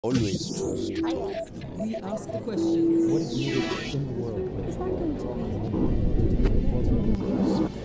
Always trust. We ask the questions. What is needed in the world? Is that going to be?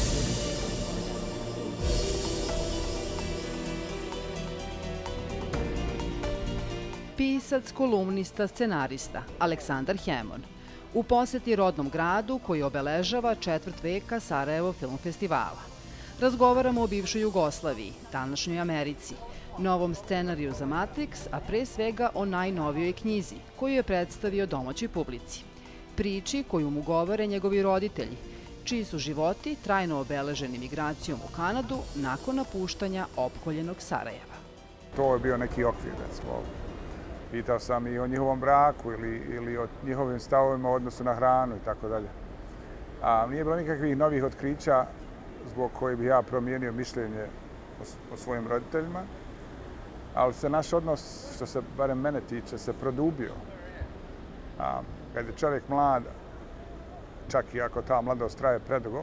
Pisac, kolumnista, scenarista Aleksandar Hemon. U poseti rodnom gradu koji obeležava četvrt veka Sarajevo Film Festivala. Razgovaramo o bivšoj Jugoslaviji, današnjoj Americi, novom scenariju za Matrix, a pre svega o najnovijoj knjizi koju je predstavio domaćoj publici. Priči koju mu govore njegovi roditelji, čiji su životi trajno obeleženi migracijom u Kanadu nakon napuštanja opkoljenog Sarajeva. To je bio neki okvir, recimo. Pitao sam i o njihovom braku ili o njihovim stavovima u odnosu na hranu i tako dalje. A nije bilo nikakvih novih otkrića zbog kojih bi ja promijenio mišljenje o svojim roditeljima, ali se naš odnos, što se barem mene tiče, se produbio. Kad je čovjek mlad, čak i ako ta mladost traje predugo,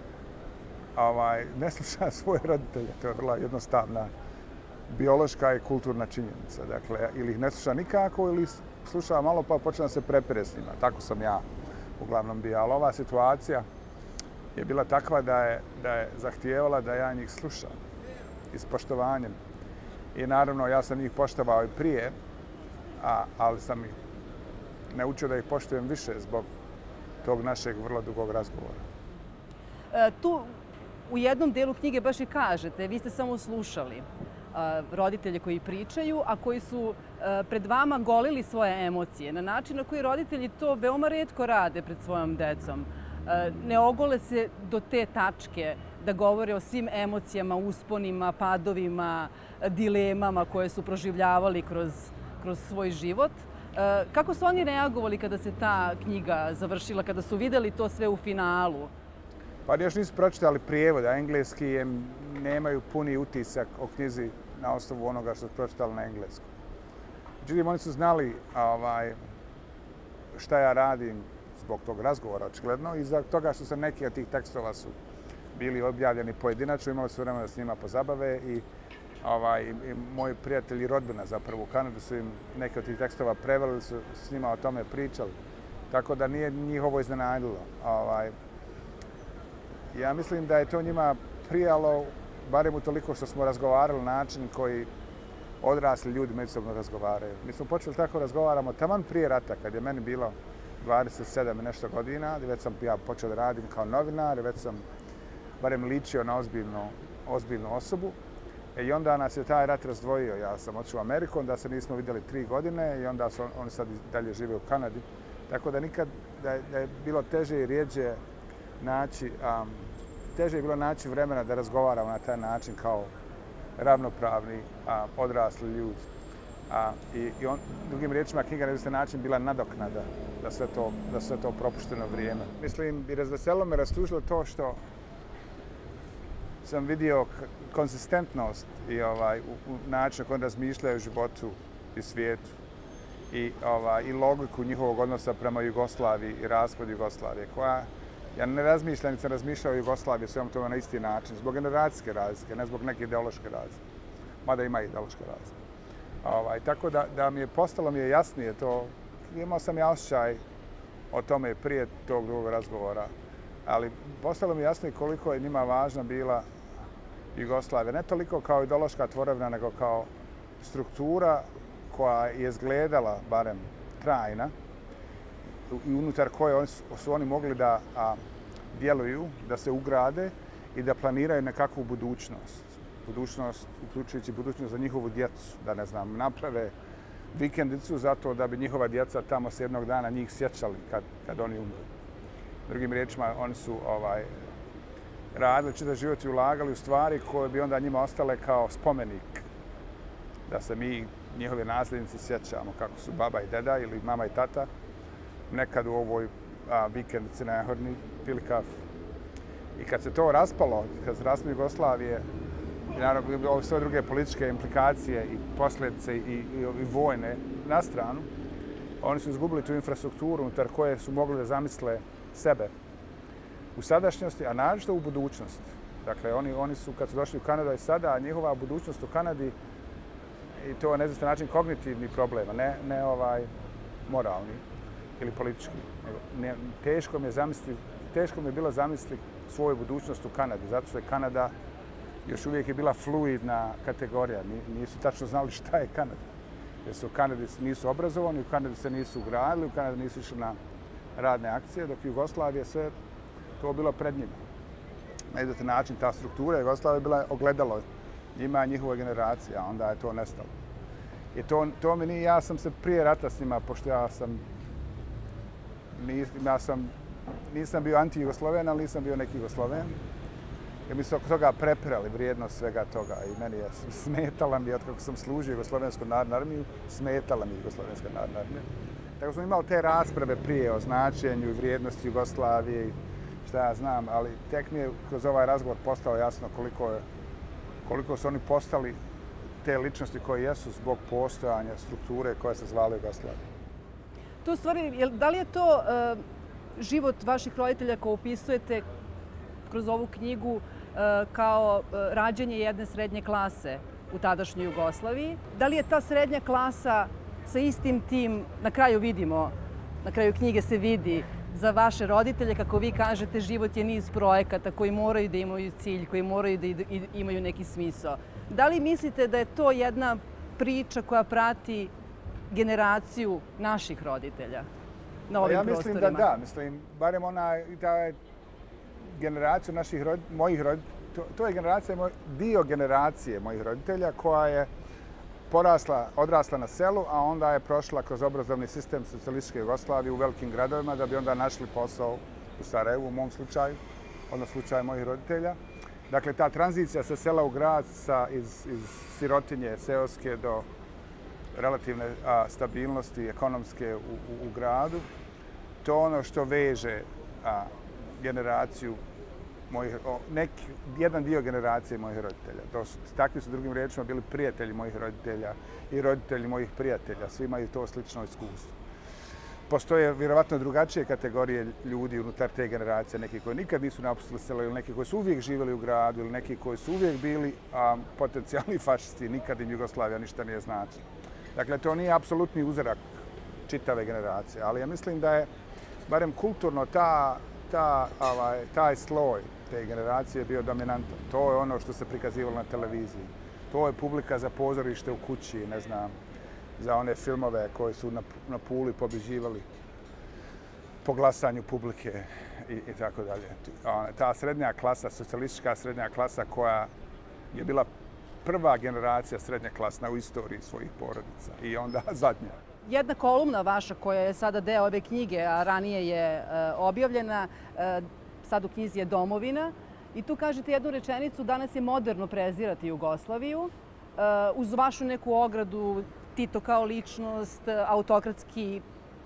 ne sluša svoje roditelje. To je vrlo jednostavna biološka i kulturna činjenica. Dakle, ili ih ne sluša nikako, ili sluša malo pa počne da se prepire s njima. Tako sam ja uglavnom bio. Ali ova situacija je bila takva da je zahtijevala da ja njih slušam i s poštovanjem. I naravno, ja sam njih poštovao i prije, ali sam ih naučio da ih poštujem više zbog tog našeg vrlo dugog razgovora. Tu u jednom delu knjige baš i kažete, vi ste samo slušali roditelje koji pričaju, a koji su pred vama golili svoje emocije na način na koji roditelji to veoma retko rade pred svojom decom. Ne ogole se do te tačke da govore o svim emocijama, usponima, padovima, dilemama koje su proživljavali kroz svoj život. Kako su oni reagovali kada se ta knjiga završila, kada su vidjeli to sve u finalu? Pa još nisu pročitali prijevod, a engleski nemaju puni utisak o knjizi na osnovu onoga što su pročitali na engleskom. Međutim, oni su znali šta ja radim zbog tog razgovora, očigledno, i zbog toga što sam neki od tih tekstova su bili objavljeni pojedinačno, imali su vremena da s njima pozabave i moji prijatelji i rodbina zapravo u Kanadu su im neke od tih tekstova preveli, su s njima o tome pričali. Tako da nije njihovo iznenadilo. Ja mislim da je to njima prijalo, barem u toliko što smo razgovarali na način koji odrasli ljudi međusobno razgovaraju. Mi smo počeli tako razgovaramo taman prije rata, kad je meni bilo 27 i nešto godina, već sam ja počeo da radim kao novinar, već sam barem ličio na ozbiljnu osobu. I onda nas je taj rat razdvojio. Ja sam otišao u Ameriku, onda se nismo vidjeli 3 godine i onda oni sad dalje žive u Kanadi. Tako da nikad da je bilo teže i rijeđe je bilo naći vremena da razgovaramo na taj način kao ravnopravni odrasli ljudi. Drugim riječima, knjiga na jedan način bila nadoknada da sve to propušteno vrijeme. Mislim, i razveselilo me, rastužilo to što sam vidio konzistentnost i u načinu koji razmišljaju o životu i svijetu i logiku njihovog odnosa prema Jugoslaviji i raspadu Jugoslavije, koja ja ne razmišljam, nisam razmišljao o Jugoslaviji svem tome na isti način, zbog generacijske razlike, ne zbog neke ideološke razlike, mada ima ideološke razlike. Tako da postalo mi je jasnije to, imao sam ja osjećaj o tome prije tog drugog razgovora, ali postalo mi jasnije koliko je njima važna bila Jugoslavija. Ne toliko kao ideološka tvorevina, nego kao struktura koja je izgledala, barem trajna, i unutar koje su oni mogli da djeluju, da se ugrade i da planiraju nekakvu budućnost. Budućnost, uključujući budućnost za njihovu djecu, da naprave vikendicu zato da bi njihova djeca tamo se jednog dana njih sjećali kad oni umru. Drugim riječima, oni su radili čitav život i ulagali u stvari koje bi onda njima ostale kao spomenik. Da se mi, njihovi nasljednici, sjećamo kako su baba i deda ili mama i tata nekad u ovoj vikendici na Jahorni pili kafu. I kad se to raspalo, kad se raspalo Jugoslavije, i naravno sve druge političke implikacije i posljedice i vojne na stranu, oni su izgubili tu infrastrukturu unutar koje su mogli da zamisle sebe u sadašnjosti, a naročito u budućnosti. Dakle, oni su, kad su došli u Kanadu i sada, njihova budućnost u Kanadi i to je na izvestan način kognitivni problem, a ne moralni ili politički. Teško mi je bilo zamisliti svoju budućnost u Kanadi, zato što je Kanada još uvijek je bila fluidna kategorija. Nisu tačno znali šta je Kanada. Jer su u Kanadi nisu obrazovani, u Kanadi se nisu ugradili, u Kanadi nisu išli na radne akcije, dok Jugoslavija sve to bilo pred njima. Na izvestan način ta struktura Jugoslavija je bila ogledalo njima i njihove generacije, a onda je to nestalo. I to mi nije, ja sam se prije rata s njima, pošto nisam bio anti-Jugosloven, ali nisam bio neki Jugosloven. Jer mi su oko toga prepirali vrijednost svega toga i meni je smetala mi, od kako sam služio Jugoslovensku narodnu armiju, smetala mi Jugoslovenska narodna armija. Tako smo imali te rasprave prije o značenju i vrijednosti Jugoslavije i šta ja znam, ali tek mi je kroz ovaj razgovor postalo jasno koliko su oni postali te ličnosti koje jesu zbog postojanja strukture koja se zvala Jugoslavija. To u stvari, da li je to život vaših roditelja ko opisujete kroz ovu knjigu kao rađanje jedne srednje klase u tadašnjoj Jugoslaviji? Da li je ta srednja klasa sa istim tim, na kraju vidimo, na kraju knjige se vidi, za vaše roditelje, kako vi kažete, život je niz projekata koji moraju da imaju cilj, koji moraju da imaju neki smisao. Da li mislite da je to jedna priča koja prati generaciju naših roditelja na ovim prostorima? Ja mislim da da. Mislim, barem generaciju mojih roditelja, to je dio generacije mojih roditelja koja je odrasla na selu, a onda je prošla kroz obrazovni sistem socijalističke Jugoslavije u velikim gradovima da bi onda našli posao u Sarajevu, u mom slučaju, odnosno slučaju mojih roditelja. Dakle, ta tranzicija sa sela u grad, iz sirotinje seoske do relativne stabilnosti ekonomske u gradu, to je ono što veže generaciju jedan dio generacije mojih roditelja. Takvi su drugim riječima bili prijatelji mojih roditelja i roditelji mojih prijatelja. Svi imaju to slično iskustvo. Postoje vjerovatno drugačije kategorije ljudi unutar te generacije, neki koji nikad nisu napustili selo ili neki koji su uvijek živjeli u gradu ili neki koji su uvijek bili potencijalni fašisti, nikad im Jugoslavija ništa nije značila. Dakle, to nije apsolutni uzorak čitave generacije, ali ja mislim da je barem kulturno taj sloj te generacije bio dominantan. To je ono što se prikazivalo na televiziji. To je publika za pozorište u kući, ne znam, za one filmove koji su na Puli pobjeđivali po glasanju publike i tako dalje. Ta srednja klasa, socijalistička srednja klasa koja je bila prva generacija srednje klasna u istoriji svojih porodica i onda zadnja. Jedna kolumna vaša koja je sada deo ove knjige, a ranije je objavljena, sad u knjizi je Domovina. I tu kažete jednu rečenicu, danas je moderno prezirati Jugoslaviju. Uz vašu neku ogradu, Tito kao ličnost, autokratski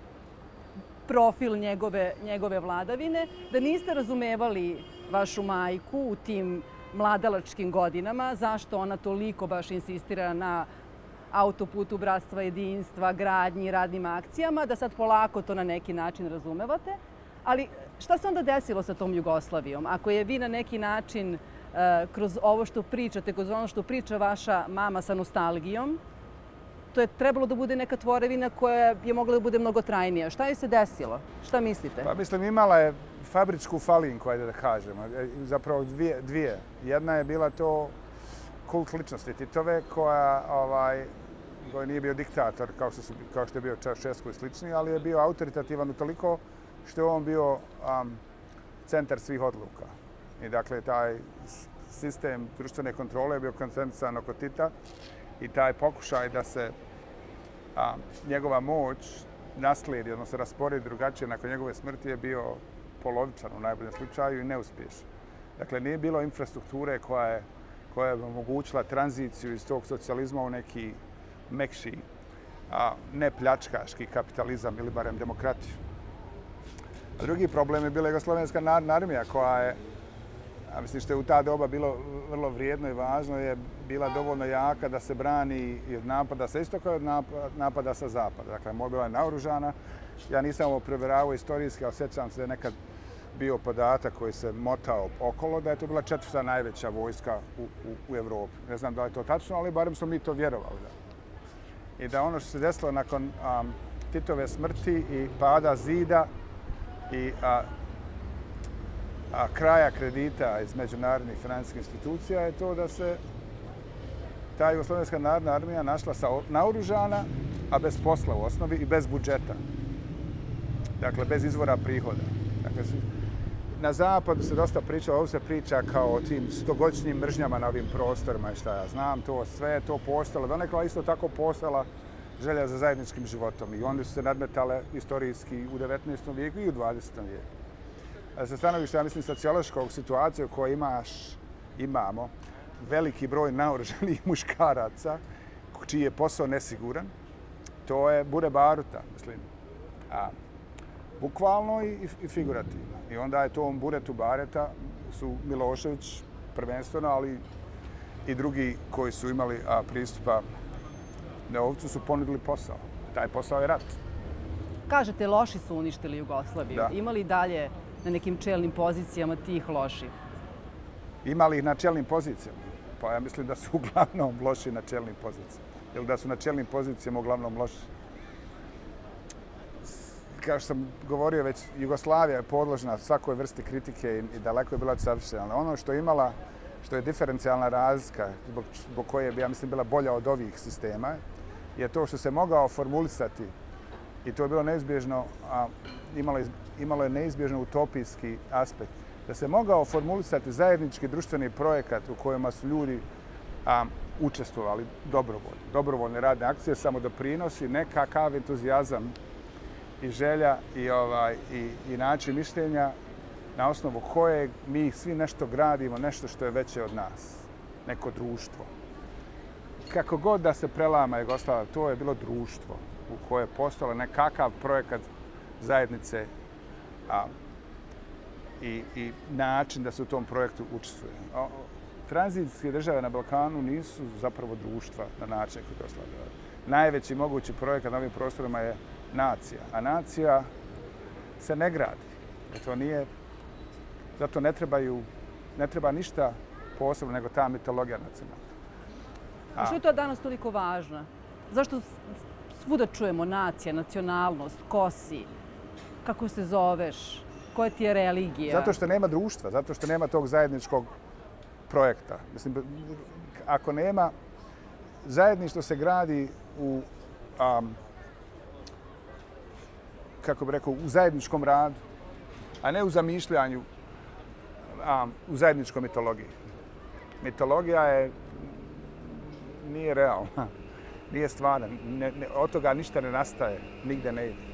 profil njegove vladavine, da niste razumevali vašu majku u tim mladalačkim godinama, zašto ona toliko baš insistira na autoputu bratstva, jedinstva, gradnji, radnim akcijama, da sad polako to na neki način razumevate. Ali šta se onda desilo sa tom Jugoslavijom? Ako je vi na neki način kroz ovo što pričate, kroz ono što priča vaša mama sa nostalgijom, to je trebalo da bude neka tvorevina koja je mogla da bude mnogo trajnija. Šta je se desilo? Šta mislite? Pa mislim, imala je fabričku falinku, ajde da kažemo. Zapravo dvije. Jedna je bila to kult ličnosti Titove koji nije bio diktator kao što je bio Čaušesku i slični, ali je bio autoritativan utoliko što je on bio centar svih odluka. I dakle, taj sistem društvene kontrole je bio koncentrisan oko Tita i taj pokušaj da se njegova moć naslijedi, odnosno rasporedi drugačije nakon njegove smrti je bio polovičan u najboljem slučaju i neuspješan. Dakle, nije bilo infrastrukture koja je omogućila tranziciju iz tog socijalizma u neki mekši, ne pljačkaški kapitalizam ili barem demokratiju. Drugi problem je bila Jugoslovenska narodna armija koja je, mislim što je u ta doba bilo vrlo vrijedno i važno, je bila dovoljno jaka da se brani od napada sa istoka i od napada sa zapada. Dakle, bila je naoružana. Ja nisam ovo provjeravao istorijski, ali sjećam se da je nekad bio podatak koji se motao okolo, da je to bila 4. najveća vojska u Evropi. Ne znam da li je to tačno, ali barem smo mi to vjerovali. i da ono što se desilo nakon Titove smrti i pada zida i kraja kredita iz međunarodnih financijskih institucija je to da se ta Jugoslovenska narodna armija našla naoružana, a bez posla u osnovi i bez budžeta. Dakle, bez izvora prihoda. Dakle, na zapadu se dosta pričalo, ovdje se priča kao o tim stogodišnjim mržnjama na ovim prostorima i šta ja znam, to sve je to postalo. Donekle isto tako postala želja za zajedničkim životom i oni su se nadmetale istorijski u 19. vijeku i u 20. vijeku. Sa stanovišta, ja mislim, sociološkog situacije u kojoj imamo veliki broj naoružanih muškaraca čiji je posao nesiguran, to je bure baruta, mislim. Bukvalno i figurativno. I onda je tom buretu bareta su Milošević prvenstveno, ali i drugi koji su imali pristupa novcu su ponudili posao. Taj posao je rat. Kažete, loši su uništili Jugoslaviju. Da. Ima li dalje na nekim čelnim pozicijama tih loših? Ima li ih na čelnim pozicijama? Pa ja mislim da su uglavnom loši na čelnim pozicijama. Ili da su na čelnim pozicijama uglavnom loši. Kao što sam govorio već, Jugoslavija je podložna svakoj vrsti kritike i daleko je bila savršena. Ono što je imala, što je diferencijalna razlika, zbog koje bi, ja mislim, bila bolja od ovih sistema, je to što se mogao formulisati, i to je bilo neizbježno, imalo je neizbježno utopijski aspekt, da se mogao formulisati zajednički društveni projekat u kojima su ljudi učestvovali dobrovoljno. Dobrovoljne radne akcije, samo doprinosi, nekakav entuzijazam i želja i način mišljenja na osnovu kojeg mi svi nešto gradimo, nešto što je veće od nas, neko društvo. Kako god da se prelama Jugoslavija, to je bilo društvo u koje je postalo nekakav projekat zajednice i način da se u tom projektu učestvuje. Tranzitske države na Balkanu nisu zapravo društva na način kako Jugoslavija. Najveći mogući projekat na ovim prostorima je nacija, a nacija se ne gradi. Zato ne treba ništa posebno nego ta mitologija nacionalna. A što je to danas toliko važno? Zašto svuda čujemo nacija, nacionalnost, ko si, kako se zoveš, koja ti je religija? Zato što nema društva, zato što nema tog zajedničkog projekta. Mislim, ako nema, zajedništvo se gradi u kako bih rekao, u zajedničkom radu, a ne u zamišljanju u zajedničkoj mitologiji. Mitologija nije realna, nije stvarna, od toga ništa ne nastaje, nigde ne ide.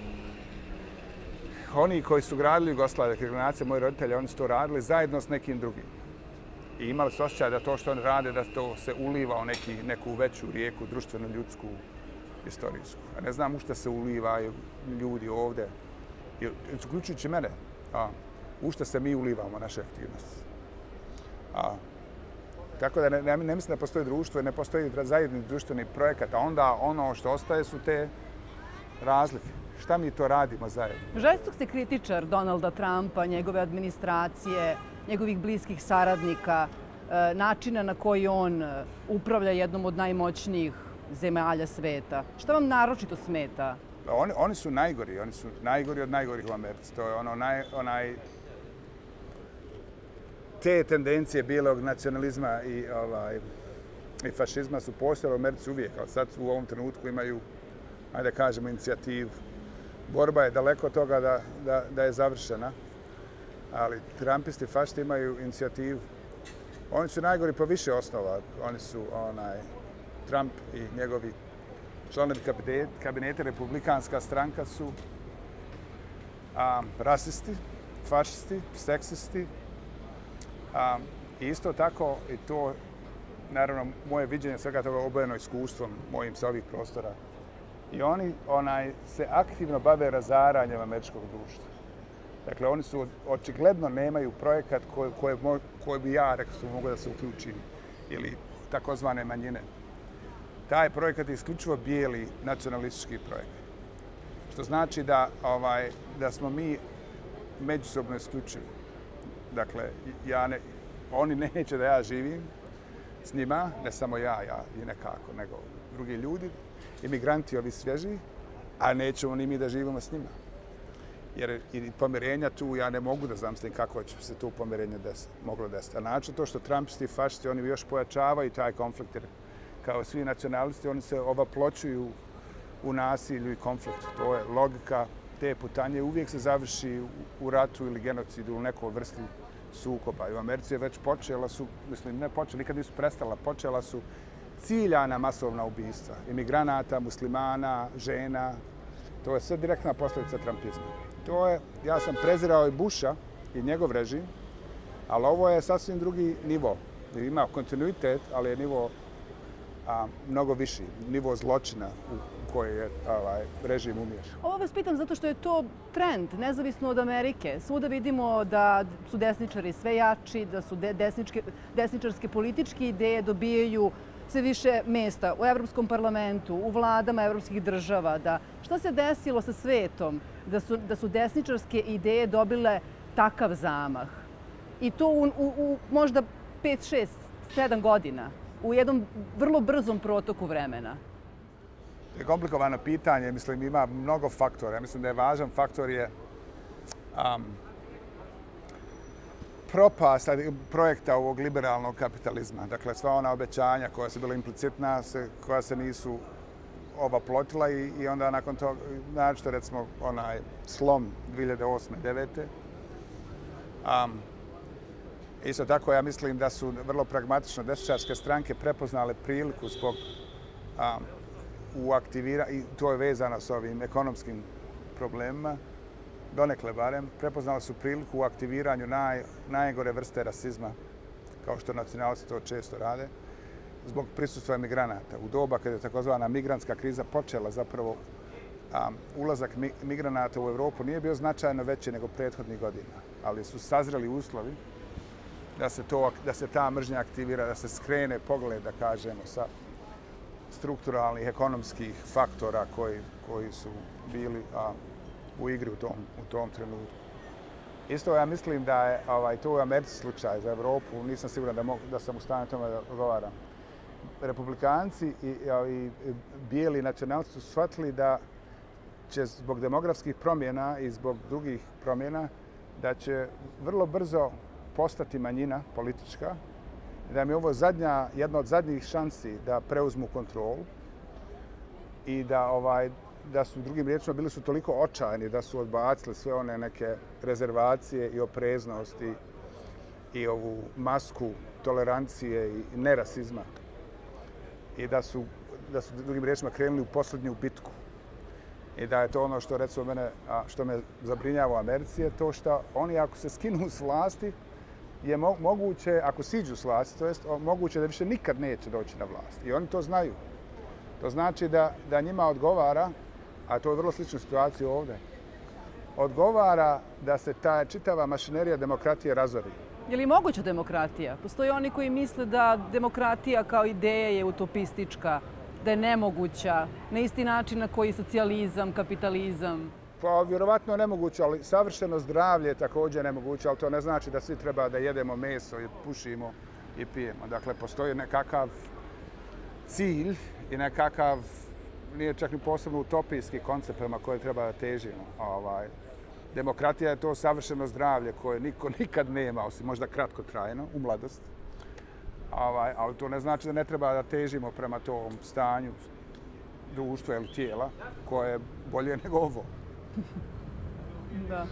Oni koji su gradili Jugoslaviju, generacija moji roditelji, oni su to radili zajedno s nekim drugim. I imali su osjećaj da to što oni rade, da to se uliva u neku veću rijeku, društveno-ljudsku, istorijsku. A ne znam u šta se ulivaju ljudi ovdje, uključujući mene, u šta se mi ulivamo, naše aktivnosti. Tako da ne mislim da postoji društvo i ne postoji zajedni društveni projekat, a onda ono što ostaje su te razlike. Šta mi to radimo zajedno? Žestok se kritičar Donalda Trumpa, njegove administracije, njegovih bliskih saradnika, načina na koji on upravlja jednom od najmoćnijih zemalja sveta. Šta vam naročito smeta? Oni su najgori od najgorih u Americi. To je te tendencije bijelog nacionalizma i fašizma su postojale u Americi uvijek, ali sad u ovom trenutku imaju, ajde kažemo, inicijativu. Borba je daleko od toga da je završena, ali Trumpisti i fašisti imaju inicijativu. Oni su najgori po više osnova. Oni su Trump i njegovi članovi kabineta, republikanska stranka su rasisti, fašisti, seksisti. Isto tako, i to, naravno, moje viđenje svega toga obojeno iskustvom mojim sa ovih prostora. I oni se aktivno bave razaranjem američkog društva. Dakle, oni su očigledno nemaju projekat koji bi ja rekao su mogu da se uključim, ili takozvane manjine. Taj projekat je isključivo bijeli nacionalistički projekat. Što znači da smo mi međusobno isključivi. Dakle, oni neće da ja živim s njima, ne samo ja i nekako, nego drugi ljudi. imigranti ovi svježi, a nećemo ni mi da živimo s njima. Jer i pomirenja tu, ja ne mogu da zamislim kako će se tu pomirenje moglo desiti. A način to što Trumpisti i fašisti, oni još pojačavaju taj konflikt, jer kao svi nacionalisti, oni se obaploćuju u nasilju i konfliktu. To je logika te putanje. Uvijek se završi u ratu ili genocidu ili nekoj vrsti sukoba. I u Americi je već počela su, mislim, ne počela, nikad nisu prestala, počela su ciljana masovna ubistva. Imigranata, muslimana, žena. To je sve direktna posljedica trumpizma. To je, ja sam prezirao i Busha i njegov režim, ali ovo je sasvim drugi nivo. Ima kontinuitet, ali je nivo mnogo viši, nivo zločina u koji je režim umiješan. Ovo vas pitam zato što je to trend, nezavisno od Amerike. Svuda vidimo da su desničari sve jači, da su desničarske političke ideje dobijaju sve više mesta u Evropskom parlamentu, u vladama evropskih država. Šta se desilo sa svetom da su desničarske ideje dobile takav zamah? I to u možda 5, 6, 7 godina, u jednom vrlo brzom protoku vremena. To je komplikovano pitanje, mislim, ima mnogo faktora. Mislim da je važan faktor je propast projekta ovog liberalnog kapitalizma. Dakle, sva ona obećanja koja su bila implicitna, koja se nisu ovaplotila i onda nakon toga, naročito recimo onaj slom 2008-2009. Isto tako, ja mislim da su vrlo pragmatično desničarske stranke prepoznale priliku zbog i to je vezano s ovim ekonomskim problemima, donekle barem, prepoznali su priliku u aktiviranju najgore vrste rasizma, kao što nacionalci to često rade, zbog prisustva emigranata. U doba kada je takozvana migrantska kriza počela, zapravo ulazak migranata u Evropu nije bio značajno veći nego prethodnih godina, ali su sazreli uslovi da se ta mržnja aktivira, da se skrene pogled, da kažemo, sa strukturalnih, ekonomskih faktora koji su bili u igri u tom trenutku. Isto ja mislim da je to u Americi slučaj za Evropu, nisam siguran da sam u stanju tome da odgovaram. Republikanci i bijeli nacionalci su shvatili da će zbog demografskih promjena i zbog drugih promjena da će vrlo brzo postati manjina politička, da mi je ovo jedna od zadnjih šansi da preuzmu kontrolu i da su, drugim riječima, bili su toliko očajni da su odbacili sve one neke rezervacije i opreznosti i ovu masku tolerancije i nerasizma. I da su drugim riječima, krenuli u posljednju bitku. I da je to ono što, recimo, što me zabrinjava u Americi, je to što oni, ako se skinu s vlasti, je moguće, ako siđu s vlasti, to jest moguće da više nikad neće doći na vlast. I oni to znaju. To znači da njima odgovara, a to je vrlo slična situacija ovdje, odgovara da se ta čitava mašinerija demokratije razori. Je li moguća demokratija? Postoje oni koji misle da demokratija kao ideja je utopistička, da je nemoguća, na isti način na koji socijalizam, kapitalizam. Pa, vjerovatno nemoguće, ali savršeno zdravlje je također nemoguće, ali to ne znači da svi treba da jedemo meso i pušimo i pijemo. Dakle, postoji nekakav cilj i nekakav, nije čak ni posebno utopijski koncept prema koje treba da težimo. Demokratija je to savršeno zdravlje koje niko nikad nema, osim možda kratkotrajno, u mladosti. Ali to ne znači da ne treba da težimo prema tom stanju društva ili tijela koje je bolje nego ovo. Da.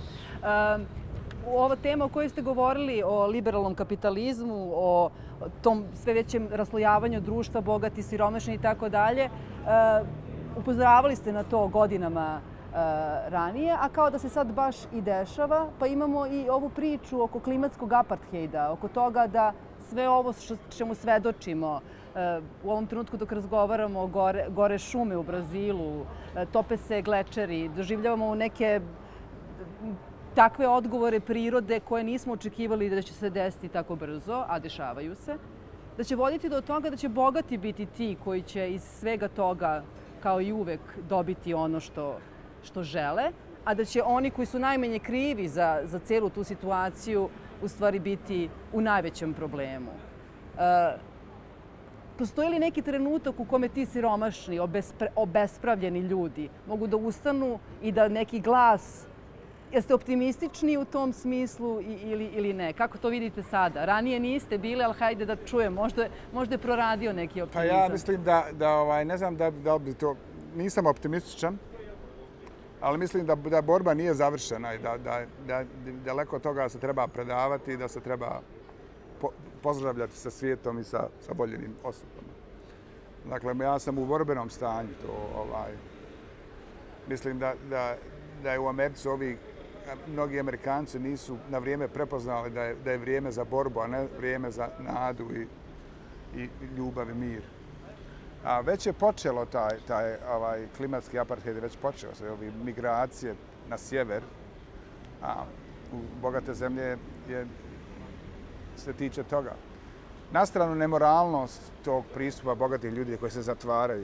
Ova tema o kojoj ste govorili, o liberalnom kapitalizmu, o tom sve većem raslojavanju društva, bogati, siromašni i tako dalje, upozoravali ste na to godinama ranije, a kao da se sad baš i dešava, pa imamo i ovu priču oko klimatskog apartheida, oko toga da sve ovo čemu svedočimo, u ovom trenutku dok razgovaramo, gore šume u Brazilu, tope se glečeri, doživljavamo neke takve odgovore prirode koje nismo očekivali da će se desiti tako brzo, a dešavaju se, da će voditi do toga da će bogati biti ti koji će iz svega toga, kao i uvek, dobiti ono što žele, a da će oni koji su najmanje krivi za cijelu tu situaciju u stvari biti u najvećem problemu. postoji li neki trenutak u kome ti siromašni, obespravljeni ljudi mogu da ustanu i da neki glas... Jeste optimistični u tom smislu ili ne? Kako to vidite sada? Ranije niste bili, ali hajde da čujem. Možda je proradio neki optimizam. Pa ja mislim ne znam da bi to... Nisam optimističan, ali mislim da borba nije završena i da daleko od toga se treba predavati i da se treba pozdravljati sa svijetom i sa voljenim osobama. Dakle, ja sam u borbenom stanju. Mislim da je u Americi mnogi Amerikanci nisu na vrijeme prepoznali da je vrijeme za borbu, a ne vrijeme za nadu i ljubav i mir. A već je počelo taj klimatski apartheid, već počeo se migracije na sjever. U bogate zemlje se tiče toga. Na stranu nemoralnost tog pristupa bogatih ljudi koji se zatvaraju.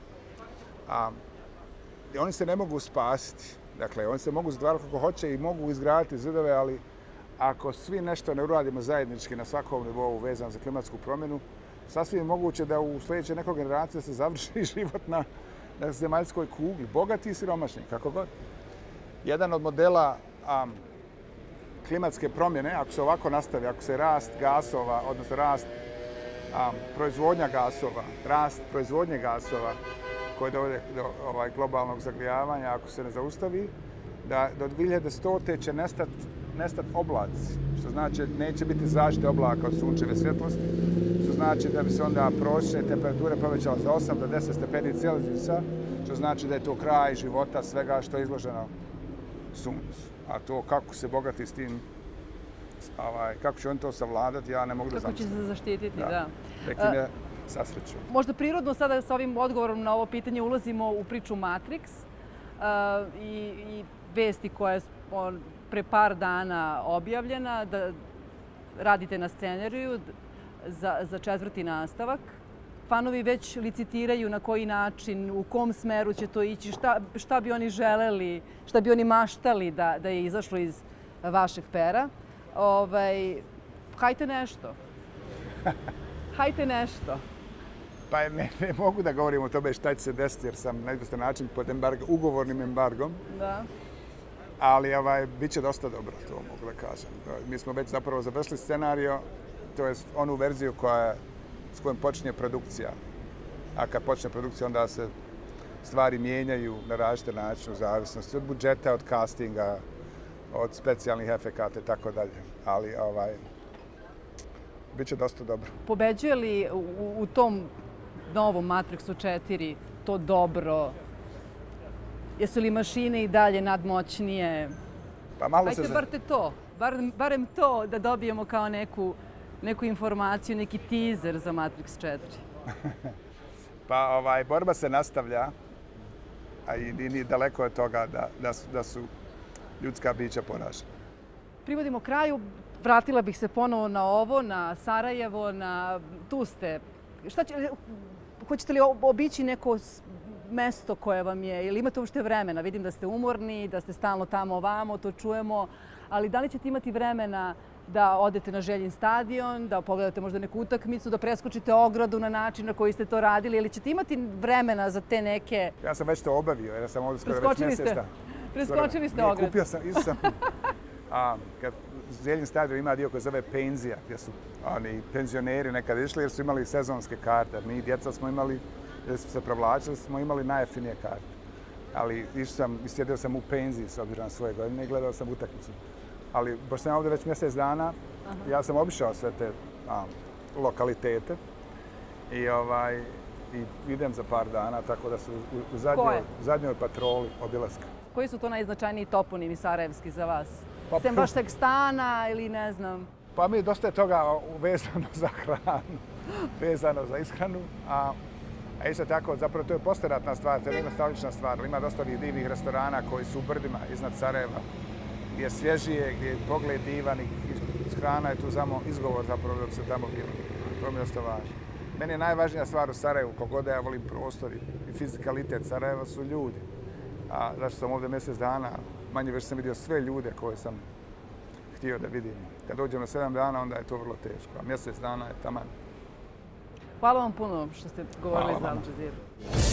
Oni se ne mogu spasiti. Dakle, oni se mogu zatvarati kako hoće i mogu izgraditi zidove, ali ako svi nešto ne uradimo zajednički na svakom nivou vezan za klimatsku promjenu, sasvim je moguće da u sljedeće nekog generacije se završi život na zemaljskoj kugli, bogati i siromašni, kako god. Jedan od modela klimatske promjene, ako se ovako nastavi, ako se rast gasova, odnosno rast proizvodnja gasova, rast proizvodnje gasova koje dovode do globalnog zagrijavanja, ako se ne zaustavi, da do 2100. će nestati oblaci, što znači neće biti zaštite oblaka od sunčeve svjetlosti, što znači da bi se onda prosječne temperature povećale za 8 do 10 stepeni Celzijusa, što znači da je to kraj života svega što je izloženo suncu. A to kako se bogati s tim, kako će on to savladati, ja ne mogu da zamisliti. Kako će se zaštititi, da. Tek je sa srećom. Možda prirodno sada sa ovim odgovorom na ovo pitanje ulazimo u priču Matrix i vesti koja je pre par dana objavljena, da radite na scenariju za 4. nastavak. Fanovi već licitiraju na koji način, u kom smeru će to ići, šta bi oni želeli, šta bi oni maštali da je izašlo iz vašeg pera. Hajte nešto. Hajte nešto. Pa ne mogu da govorim o tome šta će se desiti jer sam na jednostavni način pod ugovornim embargom. Da. Ali bit će dosta dobro, to mogu da kažem. Mi smo već zapravo završili scenario, to je onu verziju s kojom počinje produkcija. A kad počne produkcija, onda se stvari mijenjaju na različite načine u zavisnosti od budžeta, od castinga, od specijalnih efekata i tako dalje. Ali bit će dosta dobro. Pobeđuje li u tom novom Matrixu 4 to dobro? Jesu li mašine i dalje nadmoćnije? Pa malo Ajde, barem to da dobijemo kao neku informaciju, neki teaser za Matrix 4. Pa borba se nastavlja, a i daleko od toga da su ljudska bića poražena. Privodimo kraju. Vratila bih se ponovo na ovo, na Sarajevo, tu ste. Hoćete li obići neko mesto koje vam je, ili imate uopšte vremena? Vidim da ste umorni, da ste stalno tamo ovamo, to čujemo, ali da li ćete imati vremena da odete na Željin stadion, da pogledate možda neku utakmicu, da preskočite ogradu na način na koji ste to radili, ili ćete imati vremena za te neke... Ja sam već to obavio, jer sam ovdje skoro već mjesec. Preskočili ste ogradu. Kupio sam, Željin stadion ima dio koji zove penzija, gdje su penzioneri nekad išli jer su imali sezonske karte. Mi djeca smo imali, jer smo se provlačili, smo imali najjeftinije karte. Ali sjedio sam u penziji s obzirom na svoje godine i gledao sam utakmicu. Ali pošto sam ovdje već mjesec dana, ja sam obišao sve te lokalitete i idem za par dana, tako da su u zadnjoj patroli obilaska. Koji su to najznačajniji toponimi sarajevski za vas? Sem vašeg stana ili ne znam? Pa mi dosta je toga vezano za hranu, vezano za ishranu, a isto tako, zapravo to je poslijeratna stvar, to je jednostavnična stvar. Ima dosta divnih restorana koji su u brdima iznad Sarajeva, gdje je svježije, gdje je pogled divan i hrana je tu samo izgovor zapravo dok se tamo bilo. To mi je dosta važno. Meni je najvažnija stvar u Sarajevu, kogod ja volim prostor i fizikalitet Sarajeva su ljudi. A zašto sam ovdje mjesec dana, manje već sam vidio sve ljude koje sam htio da vidim. Kad dođem na 7 dana, onda je to vrlo teško, a mjesec dana je taman. Hvala vam puno što ste govorili Hvala za Al vama. Jazeera.